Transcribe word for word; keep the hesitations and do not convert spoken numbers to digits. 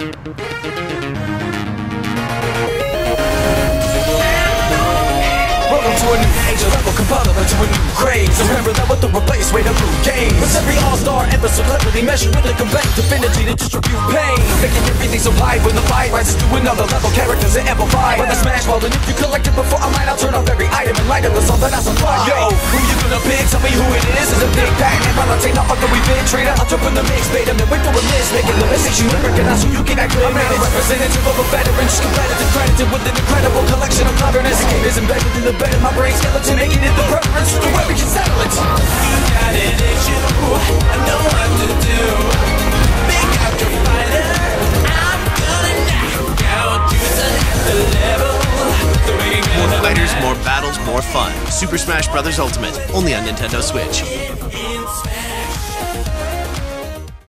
Welcome to a new age, a level compatible to a new craze. Remember that with the replace way to move games. With every all-star episode cleverly measured with a competitive affinity to distribute pain. Making everything so live when the fight rises to another level. Characters are amplified by the smash ball, and if you collect it before I might, I'll turn off every item and light up the song that I supply. Yo, who you gonna pick? Tell me who it is. Is a big pack and while I take not fucking we been trader. I'll jump in the mix, bait him and wait for a miss. Making the message you recognize so you can act I'm a representative of a veteran, just competitive, credited with an incredible collection of cleverness. The game is embedded in the bed of my brain skeleton, making it the preference to where we can settle it. You got an issue, I know what to do. Big out your fighter, I'm gonna knock out you to the level. More fighters, more battles, more fun. Super Smash Bros. Ultimate, only on Nintendo Switch.